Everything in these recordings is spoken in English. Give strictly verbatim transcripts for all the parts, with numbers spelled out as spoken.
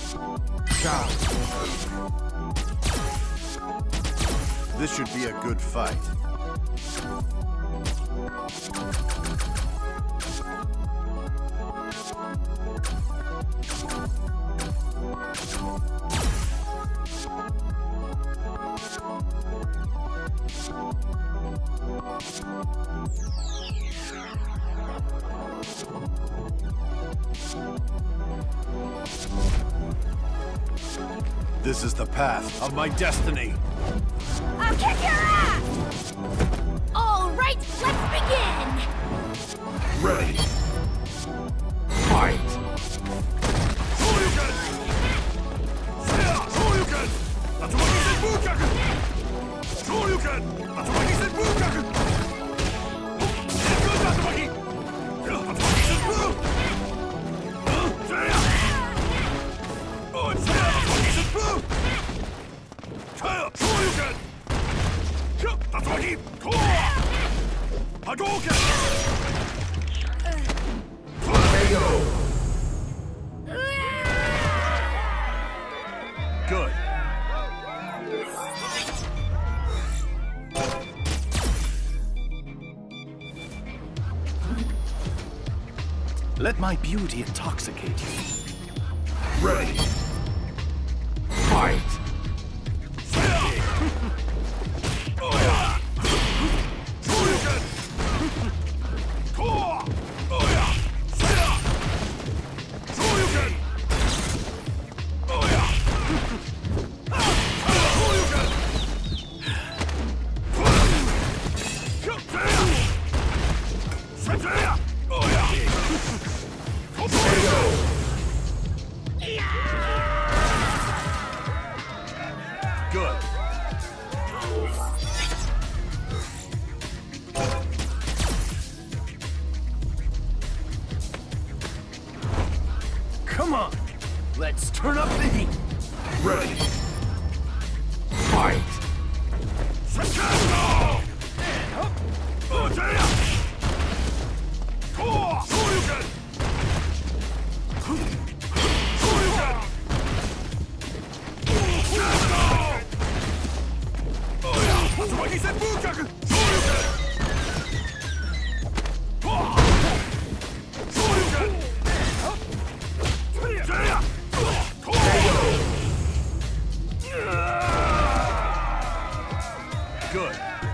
Ciao. This should be a good fight. This is the path of my destiny. I'll kick your ass! All right, let's begin! Ready. Fight! Shoryuken! Shoryuken! Tatsumaki Senbukyaku! Shoryuken! Tatsumaki Senbukyaku! Good Tatsumaki! Tatsumaki Senbu! Seiya! Oh, Seiya! Tatsumaki Senbu! Seiya! Shoryuken! Tatsumaki! Koa! Hadouken! Tornado! Good. Let my beauty intoxicate you. Ready. Fight! Good. Come on, let's turn up the heat. Ready. Fight! Successful! Oh, Seiya! Koa! Shoryuken! Shoryuken! Successful! Oh, yeah! Tatsumaki Senbukyaku! Shoryuken! Koa! Shoryuken! Seiya! Koa! Good.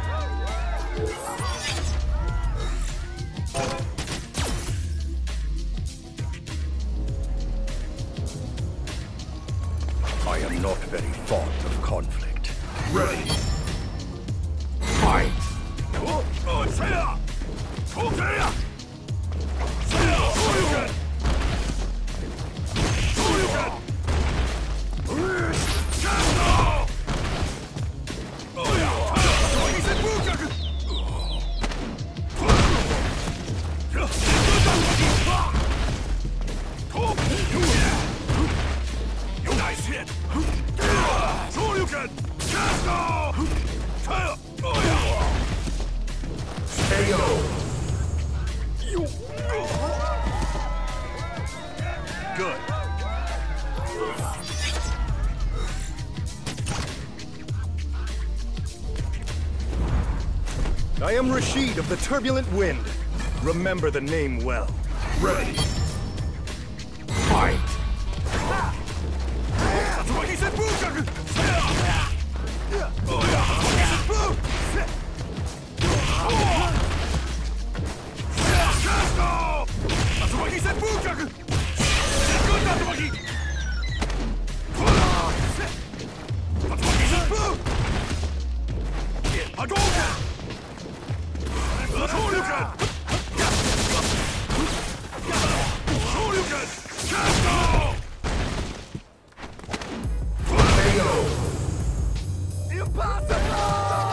I am not very fond of conflict. Ready. Fight! Oh, oh, Seiya! Oh, Seiya! Seiya! Shoryuken! Shoryuken! Shadow! Oh, yeah! Tatsumaki Senbukyaku! Nice hit! Shoryuken! Shadow! Seiya! Oh, yeah! K O! Good. I am Rashid of the Turbulent Wind. Remember the name well. Ready. Fight! Tatsumaki Senbukyaku! Seiya! Oh, yeah! Tatsumaki Senbu! Seiya! Shadow! Tatsumaki Senbukyaku! Good Tatsumaki! Tatsumaki Senbu! Hadouken! Shoryuken! Shoryuken! Shadow! K O! Impossible!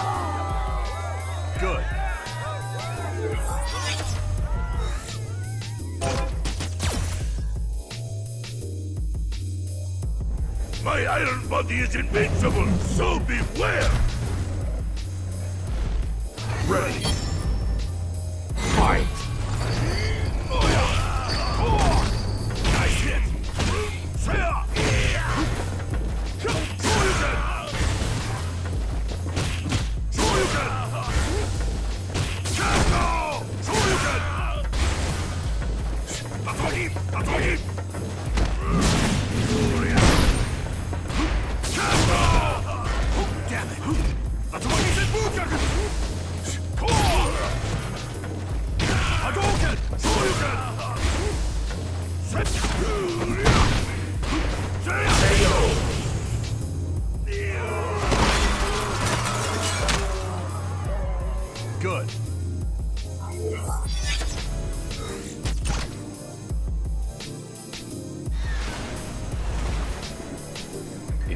Good. My iron body is invincible, so beware! Ready. Fight! Oh, yeah! Oh! Nice hit! Seiya!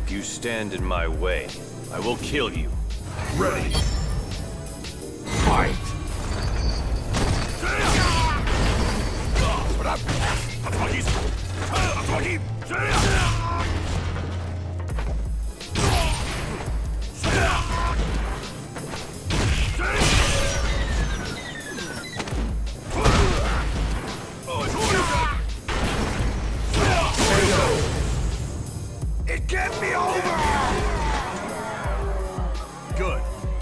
If you stand in my way, I will kill you. Ready. Fight! It can't be over! Good.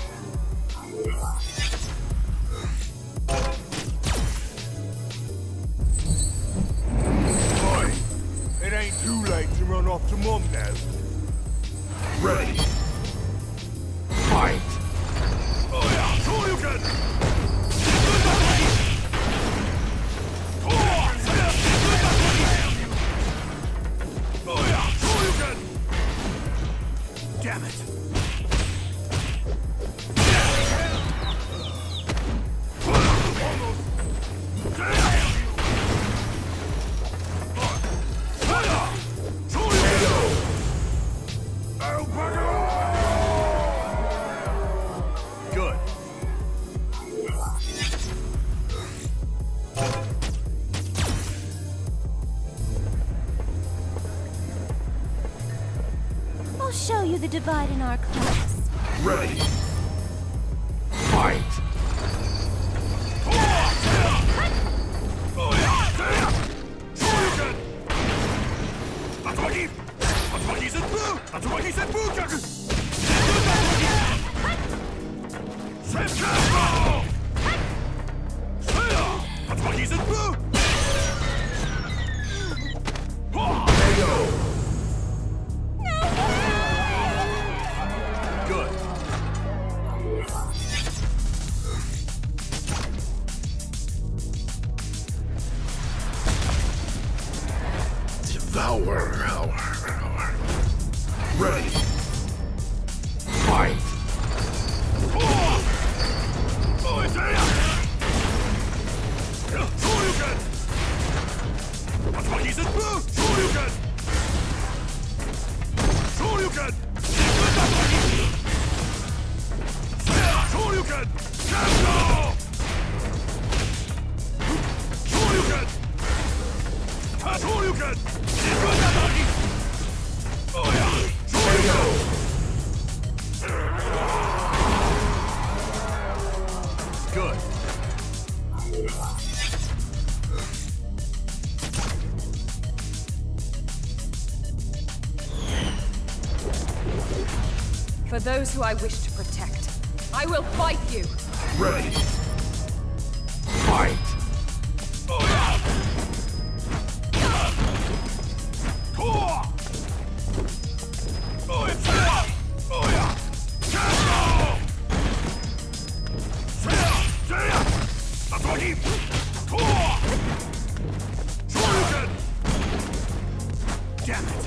Boy, it ain't too late to run off to Mom now. Ready. Fight! Oh yeah, sure you can! Oh yeah, sure you can! Damn it! Good. I'll show you the divide in our class. Ready. Fight! Good. Devour our hour. Ready. Fight! Good. For those who I wish to protect, I will fight you! Ready. Fight! Damn it!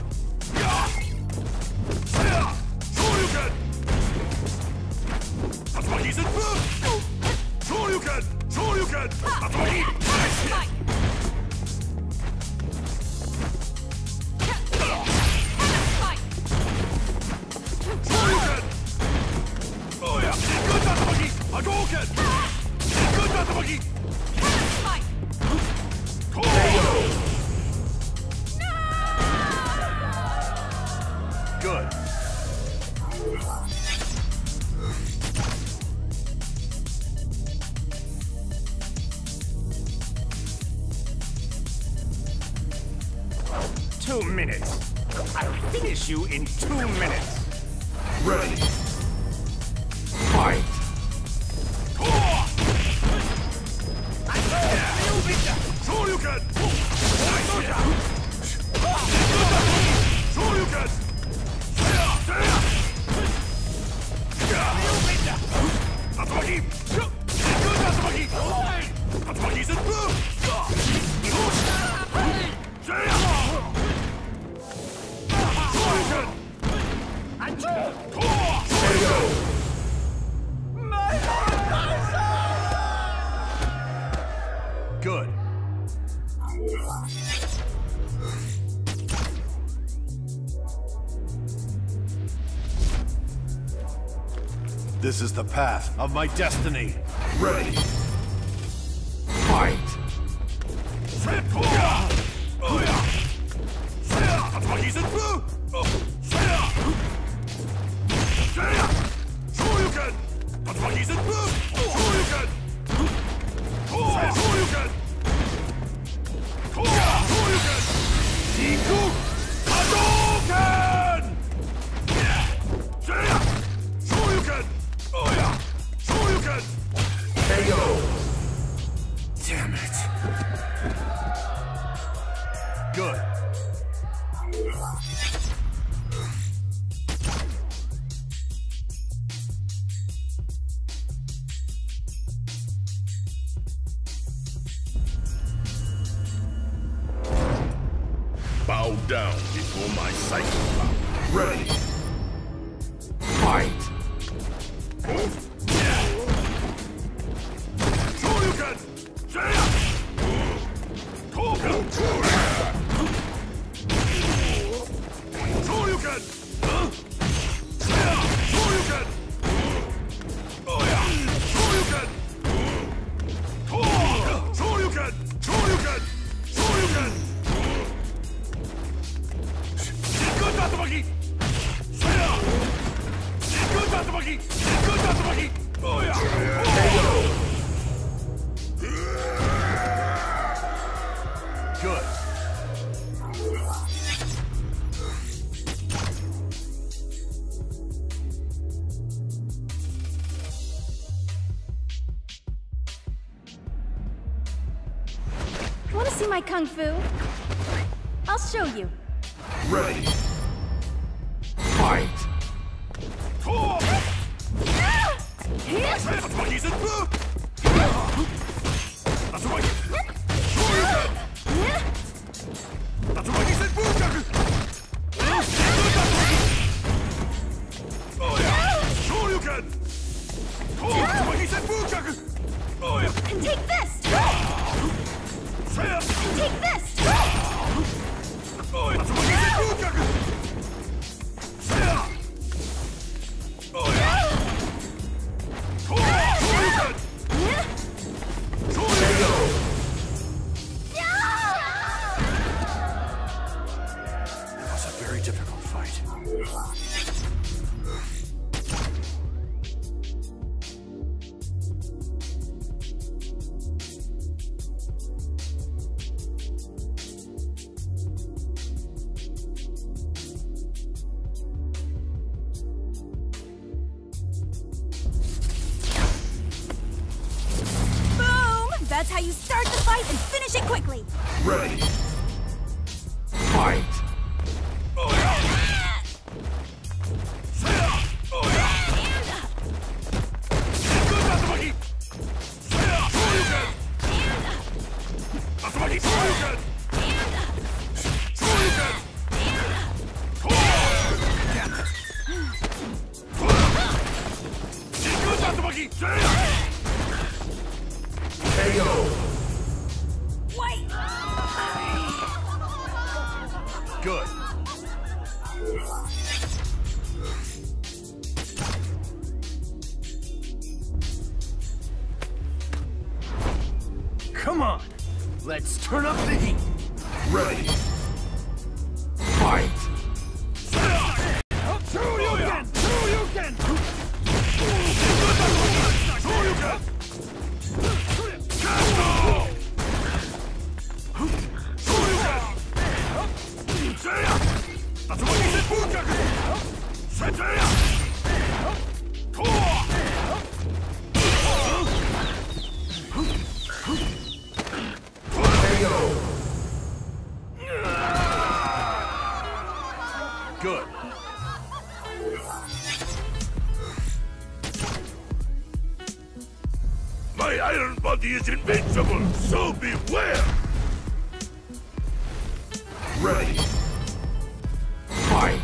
Good. Two minutes. I'll finish you in two minutes. Ready. Fight! Shoryuken! Shoryuken! Atsuki! Good Atsuki! Atsuki's in blue! Shoryuken! Good. This is the path of my destiny. Ready. Fight! K O! Damn it. Good. Bow down before my psychic power. Ready. Fight! Good. Want to see my kung fu? I'll show you. Ready. Fight! And take this! And take this! That was a very difficult fight. That's how you start the fight and finish it quickly! Ready. Fight! K O! Wait! Good. Come on! Let's turn up the heat! Ready. Fight! Good. My iron body is invincible, so beware! Ready. Fight!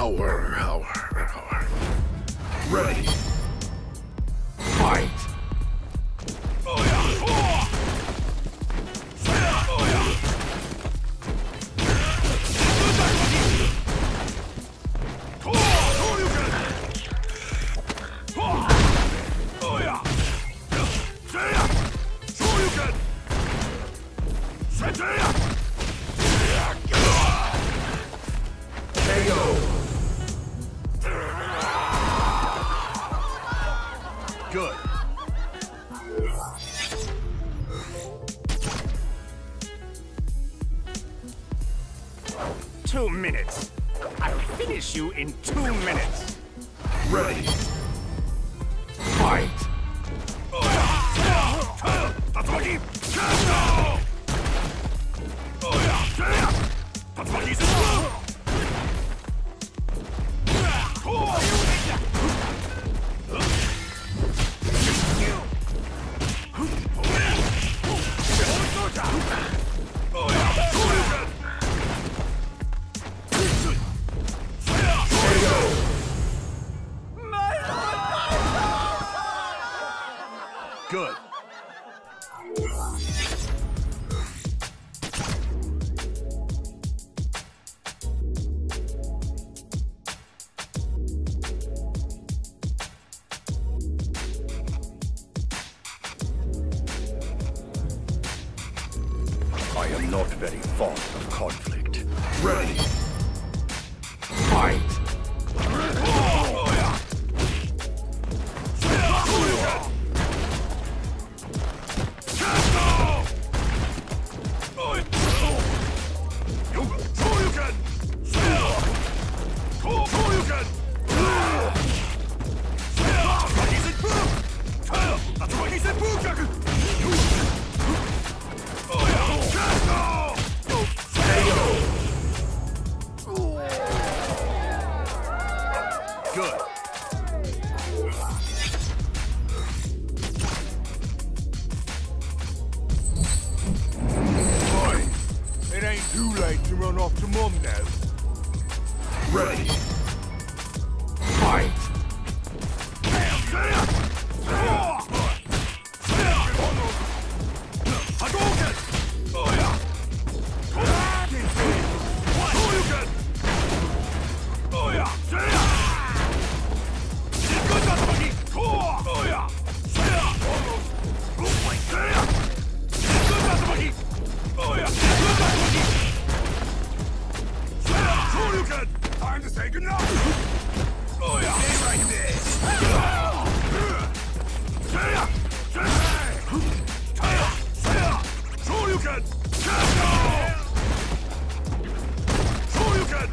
Hour, hour, hour. Ready. Fight! Oh yeah! Oh! Oh yeah! Oh yeah! Shoryuken! K O! Good. Two minutes. I'll finish you in two minutes. Ready. Fight! Oh yeah! Tatsumaki! Kato! Oh yeah! Tatsumaki's in Good. I am not very fond of conflict. Ready. Fight! Oh yeah! Good. Boy, it ain't too late to run off to Mum now. Ready. Fight! Oh yeah! Oh yeah! Oh yeah! Oh yeah! Time to say goodnight! Oh yeah! Stay right there! Shoryuken! Shoryuken!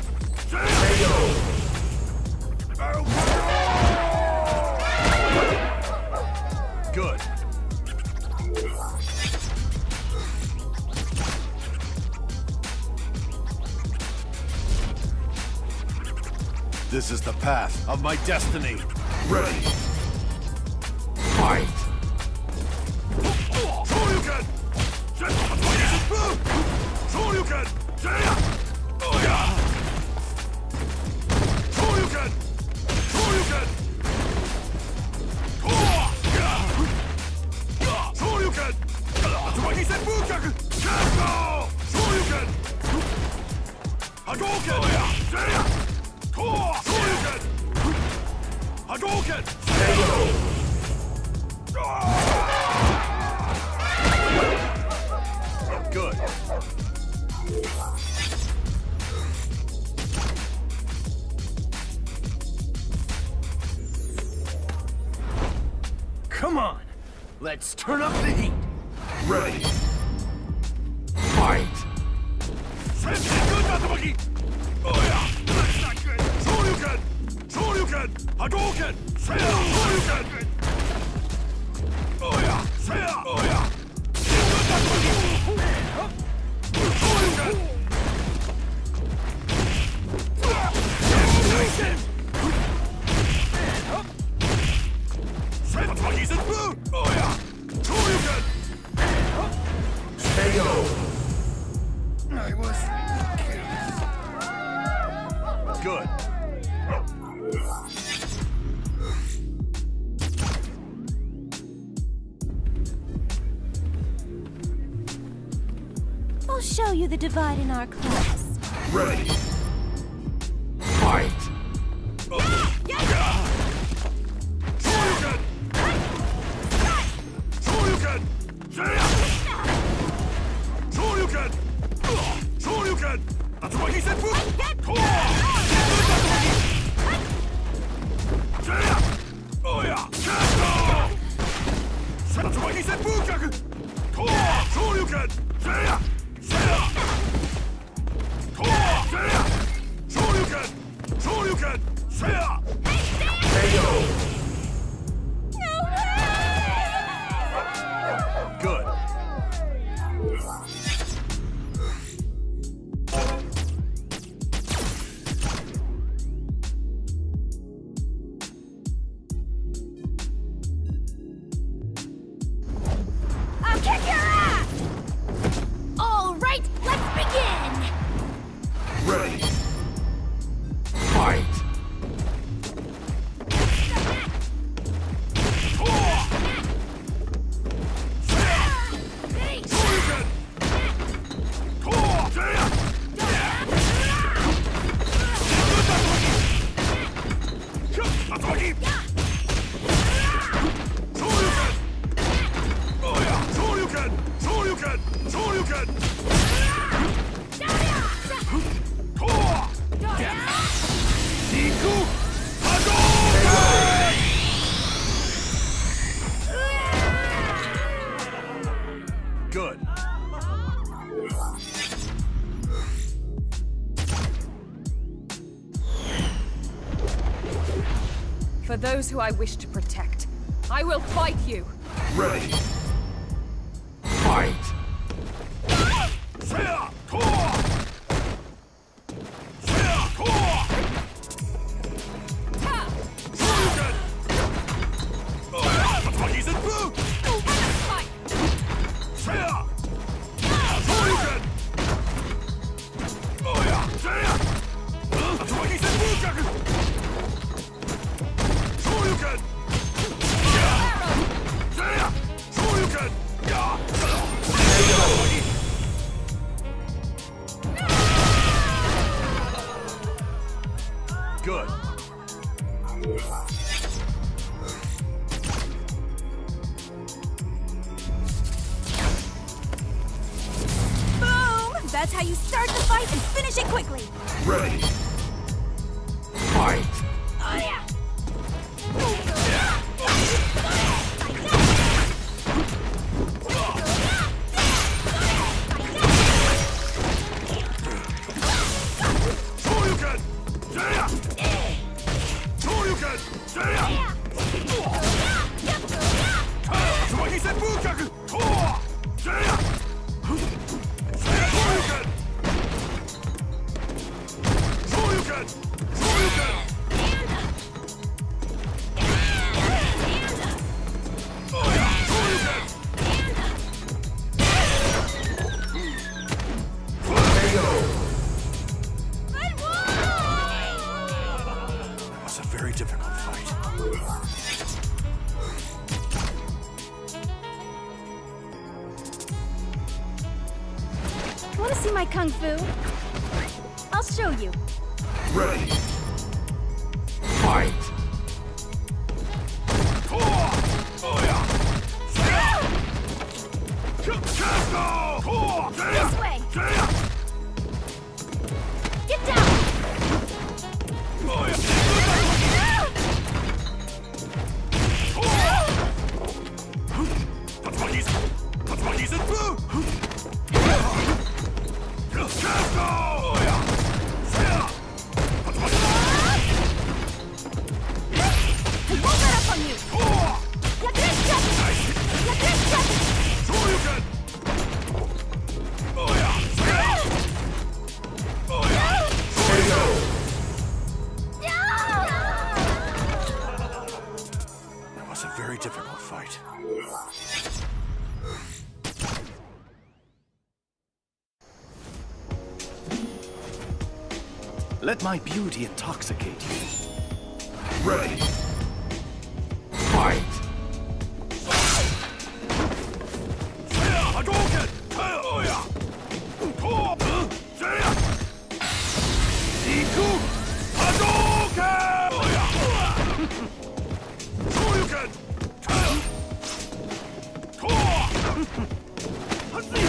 Good. This is the path of my destiny. Ready. Fight! Shoryuken! Shoryuken! Oh yeah! Shoryuken! Shoryuken! Shoryuken! Tatsumaki Senpukyaku! Shoryuken! Hadouken! Oh yeah! Shoryuken! Hadouken! Good. Come on, let's turn up the heat. Ready. Fight! Good, Tatsumaki! Oh yeah! That's not good! Shoryuken! Shoryuken! Hadouken! Shoryuken! Oh yeah! Oh yeah! Good, Tatsumaki! Shoryuken! Tatsumaki's in boot! Oh yeah! Shoryuken! K O! I was... Good. I'll show you the divide in our class. Ready. Fight! That's what he said! Oh yeah! That's what he said! Shoryuken! Shoryuken! Shoryuken! Good. I'll kick your ass! All right, let's begin! Ready. Fight! Good. For those who I wish to protect, I will fight you. Ready. Fight! Good. Boom! That's how you start the fight and finish it quickly! Ready. Fight! Oh yeah! Very difficult fight. Want to see my kung fu? I'll show you. Ready. Fight! This way! Get down! That's what he's... That's what he's in blue! I won't let up on you! Get this shot! Get this shot! Shoryuken! Oh yeah! Oh yeah! That was a very difficult fight. Let my beauty intoxicate you. Ready. Fight! Hadouken! Oh yeah!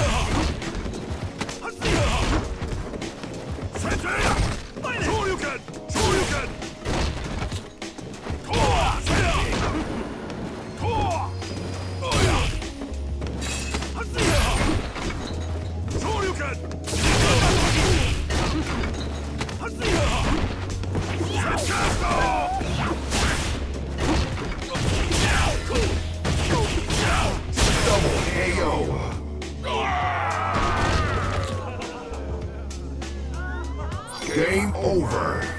Game over.